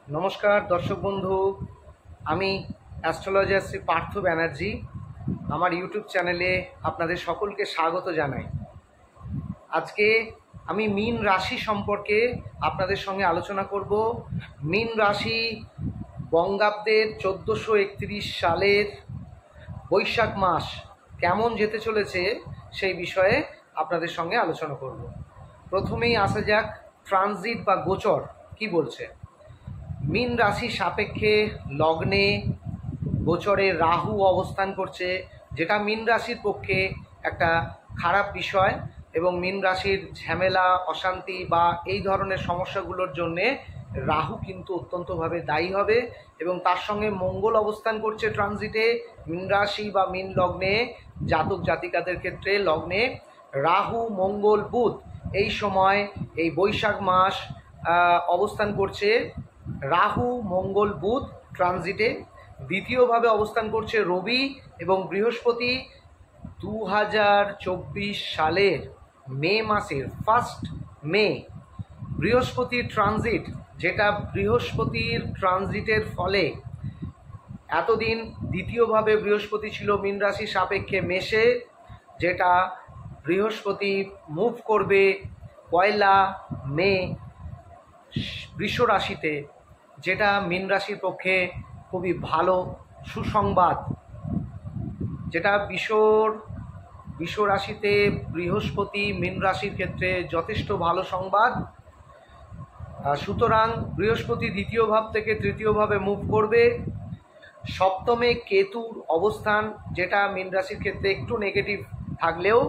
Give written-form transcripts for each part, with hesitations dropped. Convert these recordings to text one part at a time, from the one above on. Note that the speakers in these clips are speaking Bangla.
নমস্কার দর্শক বন্ধু, আমি অ্যাস্ট্রোলজার শ্রী পার্থ ব্যানার্জি। আমার ইউটিউব চ্যানেলে আপনাদের সকলকে স্বাগত জানাই। আজকে আমি মীন রাশি সম্পর্কে আপনাদের সঙ্গে আলোচনা করব। মীন রাশি বঙ্গাব্দের 1431 সালের বৈশাখ মাস কেমন যেতে চলেছে সেই বিষয়ে আপনাদের সঙ্গে আলোচনা করব। প্রথমেই আসা যাক ট্রানজিট বা গোচর কি বলছে। মীন রাশি সাপেক্ষে লগ্নে গোচরে রাহু অবস্থান করছে, যেটা মীন রাশির পক্ষে একটা খারাপ বিষয় এবং মীন রাশির ঝামেলা অশান্তি বা এই ধরনের সমস্যাগুলোর জন্যে রাহু কিন্তু অত্যন্তভাবে দায়ী হবে। এবং তার সঙ্গে মঙ্গল অবস্থান করছে ট্রানজিটে মীন রাশি বা মীন লগ্নে জাতক জাতিকাদের ক্ষেত্রে। লগ্নে রাহু মঙ্গল বুধ এই সময় এই বৈশাখ মাস অবস্থান করছে। রাহু মঙ্গল বুধ ট্রানজিটে। দ্বিতীয়ভাবে অবস্থান করছে রবি এবং বৃহস্পতি 2024 সালের মে মাসের 1 মে বৃহস্পতির ট্রানজিট, যেটা বৃহস্পতির ট্রানজিটের ফলে এতদিন দ্বিতীয়ভাবে বৃহস্পতি ছিল মীন রাশি সাপেক্ষে মেষে, যেটা বৃহস্পতি মুভ করবে 1 মে বৃষ রাশিতে, যেটা মীন রাশির পক্ষে খুবই ভালো সুসংবাদ। যেটা বৃষ রাশিতে বৃহস্পতি মীন রাশির ক্ষেত্রে যথেষ্ট ভালো সংবাদ। সুতরাং বৃহস্পতি দ্বিতীয় ভাব থেকে তৃতীয় ভাবে মুভ করবে। সপ্তমে কেতুর অবস্থান, যেটা মীন রাশির ক্ষেত্রে একটু নেগেটিভ থাকলেও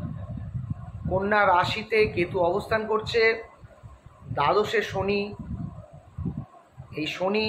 কন্যা রাশিতে কেতু অবস্থান করছে। দ্বাদশে শনি, এই শনি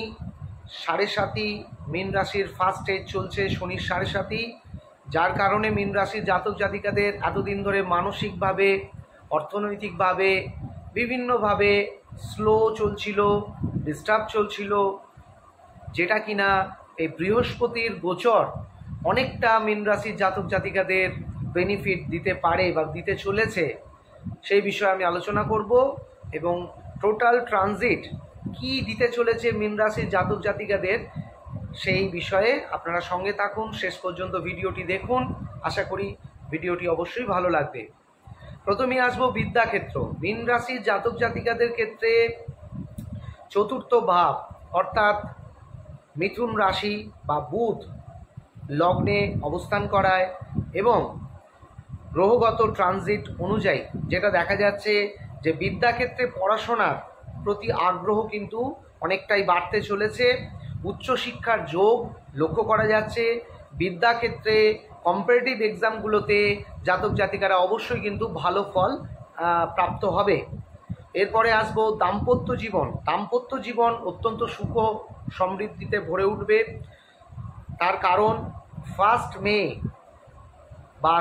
7.5 মীন রাশির ফার্স্ট স্টেজ চলছে শনির 7.5, যার কারণে মীন রাশির জাতক জাতিকাদের এতদিন ধরে মানসিকভাবে অর্থনৈতিকভাবে বিভিন্নভাবে স্লো চলছিল, ডিস্টার্ব চলছিল, যেটা কিনা এই বৃহস্পতির গোচর অনেকটা মীন রাশির জাতক জাতিকাদের বেনিফিট দিতে পারে বা দিতে চলেছে। সেই বিষয়ে আমি আলোচনা করব এবং টোটাল ট্রানজিট কি দিতে চলেছে মীন রাশির জাতক জাতিকাদের সেই বিষয়ে আপনারা সঙ্গে থাকুন, শেষ পর্যন্ত ভিডিওটি দেখুন। আশা করি ভিডিওটি অবশ্যই ভালো লাগবে। প্রথমেই আসবো বিদ্যাক্ষেত্র। মীন রাশির জাতক জাতিকাদের ক্ষেত্রে চতুর্থ ভাব অর্থাৎ মিথুন রাশি বা বুধ লগ্নে অবস্থান করায় এবং গ্রহগত ট্রানজিট অনুযায়ী যেটা দেখা যাচ্ছে যে বিদ্যাক্ষেত্রে পড়াশোনার প্রতি আগ্রহ কিন্তু অনেকটাই বাড়তে চলেছে। উচ্চশিক্ষার যোগ লক্ষ্য করা যাচ্ছে। বিদ্যাক্ষেত্রে কম্পারেটিভ এক্সামগুলোতে জাতক জাতিকারা অবশ্যই কিন্তু ভালো ফল প্রাপ্ত হবে। এরপরে আসবো দাম্পত্য জীবন। দাম্পত্য জীবন অত্যন্ত সুখ সমৃদ্ধিতে ভরে উঠবে। তার কারণ 1 মে বা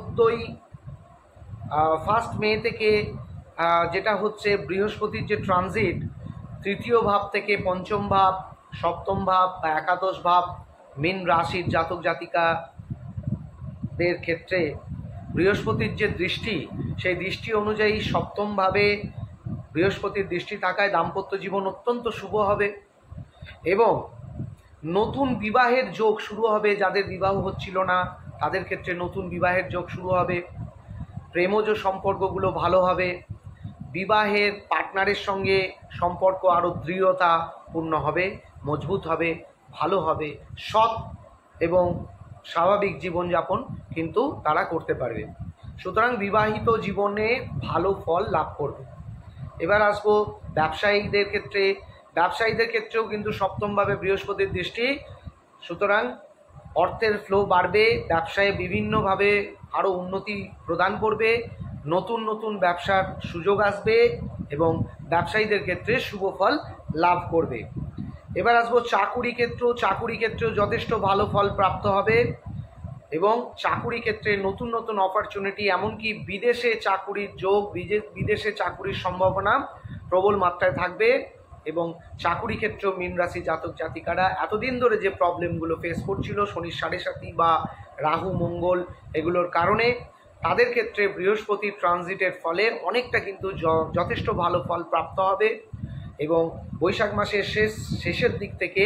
1 মে থেকে যেটা হচ্ছে বৃহস্পতির যে ট্রানজিট তৃতীয় ভাব থেকে পঞ্চম ভাব, সপ্তম ভাব বা একাদশ ভাব মীন রাশির জাতক জাতিকাদের ক্ষেত্রে বৃহস্পতির যে দৃষ্টি সেই দৃষ্টি অনুযায়ী সপ্তম ভাবে বৃহস্পতির দৃষ্টি থাকায় দাম্পত্য জীবন অত্যন্ত শুভ হবে এবং নতুন বিবাহের যোগ শুরু হবে। যাদের বিবাহ হচ্ছিল না তাদের ক্ষেত্রে নতুন বিবাহের যোগ শুরু হবে। প্রেমজ সম্পর্কগুলো ভালো হবে। বিবাহের পার্টনারের সঙ্গে সম্পর্ক আরও দৃঢ়তাপূর্ণ হবে, মজবুত হবে, ভালো হবে। সৎ এবং স্বাভাবিক জীবনযাপন কিন্তু তারা করতে পারবে। সুতরাং বিবাহিত জীবনে ভালো ফল লাভ করবে। এবার আসবো ব্যবসায়ীদের ক্ষেত্রে। ব্যবসায়ীদের ক্ষেত্রেও কিন্তু সপ্তমভাবে বৃহস্পতির দৃষ্টি, সুতরাং অর্থের ফ্লো বাড়বে। ব্যবসায় বিভিন্নভাবে আরও উন্নতি প্রদান করবে। নতুন নতুন ব্যবসার সুযোগ আসবে এবং ব্যবসায়ীদের ক্ষেত্রে শুভ ফল লাভ করবে। এবার আসবো চাকুরি ক্ষেত্র। চাকুরি ক্ষেত্রেও যথেষ্ট ভালো ফল প্রাপ্ত হবে এবং চাকুরি ক্ষেত্রে নতুন নতুন অপরচুনিটি, এমনকি বিদেশে চাকুরির যোগ, বিদেশে চাকুরির সম্ভাবনা প্রবল মাত্রায় থাকবে। এবং চাকুরি ক্ষেত্রেও মীন রাশি জাতক জাতিকারা এতদিন ধরে যে প্রবলেমগুলো ফেস করছিল শনির 7.5 বা রাহু মঙ্গল এগুলোর কারণে, তাদের ক্ষেত্রে বৃহস্পতির ট্রানজিটের ফলে অনেকটা কিন্তু যথেষ্ট ভালো ফল প্রাপ্ত হবে। এবং বৈশাখ মাসের শেষের দিক থেকে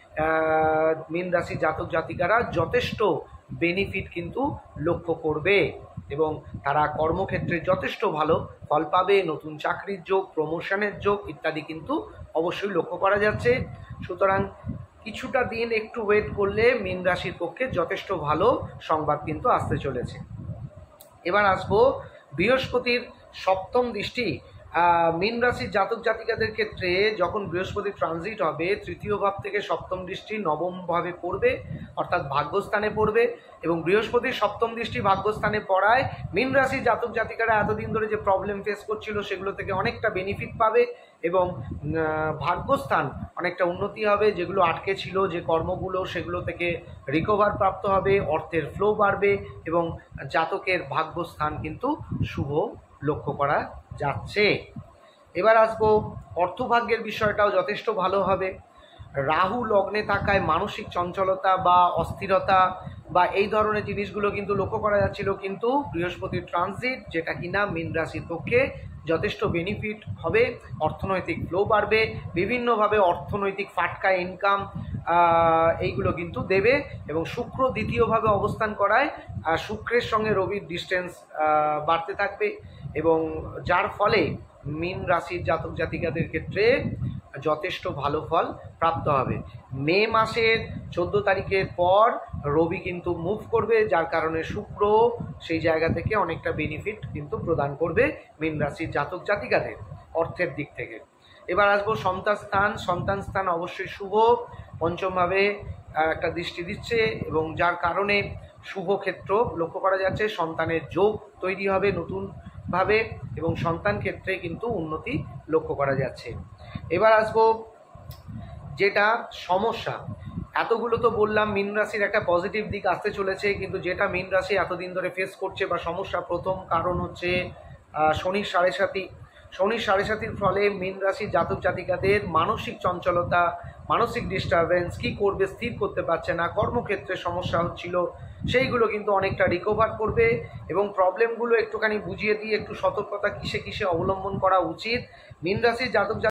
মীন রাশি জাতক জাতিকারা যথেষ্ট বেনিফিট কিন্তু লক্ষ্য করবে এবং তারা কর্মক্ষেত্রে যথেষ্ট ভালো ফল পাবে। নতুন চাকরির যোগ, প্রমোশনের যোগ ইত্যাদি কিন্তু অবশ্যই লক্ষ্য করা যাচ্ছে। সুতরাং কিছুটা দিন একটু ওয়েট করলে মীন রাশির পক্ষে যথেষ্ট ভালো সংবাদ কিন্তু আসতে চলেছে। এবার আসবো বৃহস্পতির সপ্তম দৃষ্টি। মীন রাশির জাতক জাতিকাদের ক্ষেত্রে যখন বৃহস্পতি ট্রানজিট হবে, তৃতীয় ভাব থেকে সপ্তম দৃষ্টি নবম ভাবে পড়বে, অর্থাৎ ভাগ্যস্থানে পড়বে এবং বৃহস্পতির সপ্তম দৃষ্টি ভাগ্যস্থানে পড়ায় মীন রাশির জাতক জাতিকারা এতদিন ধরে যে প্রবলেম ফেস করছিল সেগুলো থেকে অনেকটা বেনিফিট পাবে এবং ভাগ্যস্থান অনেকটা উন্নতি হবে। যেগুলো আটকে ছিল, যে কর্মগুলো, সেগুলো থেকে রিকভার প্রাপ্ত হবে, অর্থের ফ্লো বাড়বে এবং জাতকের ভাগ্যস্থান কিন্তু শুভ লক্ষ্য করা যাচ্ছে। এবার আসবো অর্থভাগ্যের বিষয়টাও যথেষ্ট ভালো হবে। রাহু লগ্নে থাকায় মানসিক চঞ্চলতা বা অস্থিরতা বা এই ধরনের জিনিসগুলো কিন্তু লক্ষ্য করা যাচ্ছিল, কিন্তু বৃহস্পতির ট্রানজিট যেটা কিনা মীন রাশির পক্ষে যথেষ্ট বেনিফিট হবে, অর্থনৈতিক ফ্লো বাড়বে, বিভিন্নভাবে অর্থনৈতিক ফাটকা ইনকাম এইগুলো কিন্তু দেবে এবং শুক্র দ্বিতীয়ভাবে অবস্থান করায় শুক্রের সঙ্গে রবির ডিস্টেন্স বাড়তে থাকবে এবং যার ফলে মীন রাশির জাতক জাতিকাদের ক্ষেত্রে যথেষ্ট ভালো ফল প্রাপ্ত হবে। মে মাসের 14 তারিখের পর রবি কিন্তু মুভ করবে, যার কারণে শুক্র সেই জায়গা থেকে অনেকটা বেনিফিট কিন্তু প্রদান করবে মীন রাশির জাতক জাতিকাদের অর্থের দিক থেকে। এবার আসবো সন্তান স্থান অবশ্যই শুভ, পঞ্চমভাবে একটা দৃষ্টি দিচ্ছে এবং যার কারণে শুভ ক্ষেত্র লক্ষ্য করা যাচ্ছে। সন্তানের যোগ তৈরি হবে নতুনভাবে এবং সন্তান ক্ষেত্রে কিন্তু উন্নতি লক্ষ্য করা যাচ্ছে। এবার আসবো যেটা সমস্যা, এতগুলো তো বললাম মীন রাশির একটা পজিটিভ দিক আসতে চলেছে, কিন্তু যেটা মীন রাশি এতদিন ধরে ফেস করছে বা সমস্যা, প্রথম কারণ হচ্ছে শনির সাড়ে সাতির ফলে মীন রাশির জাতক জাতিকাদের মানসিক চঞ্চলতা, মানসিক ডিস্টারবেন্স, কী করবে স্থির করতে পারছে না, কর্মক্ষেত্রে সমস্যা হচ্ছিল, সেইগুলো কিন্তু অনেকটা রিকভার করবে এবং প্রবলেমগুলো একটুখানি বুঝিয়ে দিয়ে একটু সতর্কতা কিসে অবলম্বন করা উচিত। মীন রাশির জাতক